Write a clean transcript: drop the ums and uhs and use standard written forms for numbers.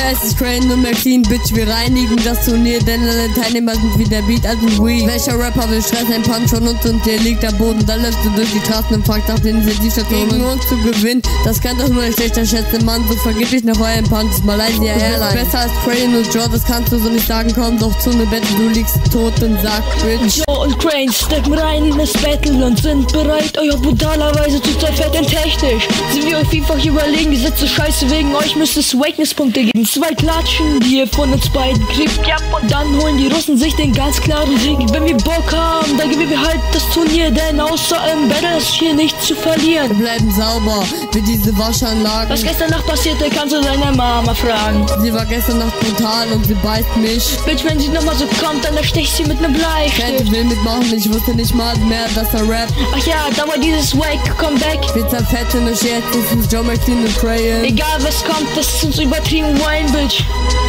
es ist Crane und McLean, Bitch, wir reinigen das Turnier, denn alle Teilnehmer sind wie der Beat, also we. Welcher Rapper will Stress, ein Punch von uns und der liegt am Boden, dann läufst du durch die Straßen und fragst nach den Intensivstationen. Gegen uns zu gewinnen, das kann doch nur ein schlechter Schätze, Mann, so vergib dich nach euren Punches, Malaysia Airlines. Besser als Crane und Joe, das kannst du so nicht sagen, komm doch zu ne Battle, du liegst tot im Sack, Bitch. Joe und Crane stecken rein in das Battle und sind bereit, euch brutalerweise zu zerfetten. Technisch sind wir euch vielfach überlegen, die Sätze scheiße, wegen euch müsste es Wakeness-Punkte geben. 2 Klatschen, die ihr von uns beiden kriegt, ja, und dann holen die Russen sich den ganz klaren Sieg. Wenn wir Bock haben, dann gewinnen wir halt das Turnier, denn außer im Battle ist hier nichts zu verlieren. Wir bleiben sauber, wie diese Waschanlagen. Was gestern Nacht passierte, kannst du deine Mama fragen. Sie war gestern Nacht brutal und sie beißt mich. Bitch, wenn sie nochmal so kommt, dann erstech ich sie mit nem Bleistift. Ich will mitmachen, ich wusste nicht mal mehr, dass er rappt. Ach ja, da war dieses Wake, komm weg. Wir zerfetten euch jetzt, das ist Joe McLean und Crane. Egal was kommt, das ist uns übertrieben Wine, Bitch.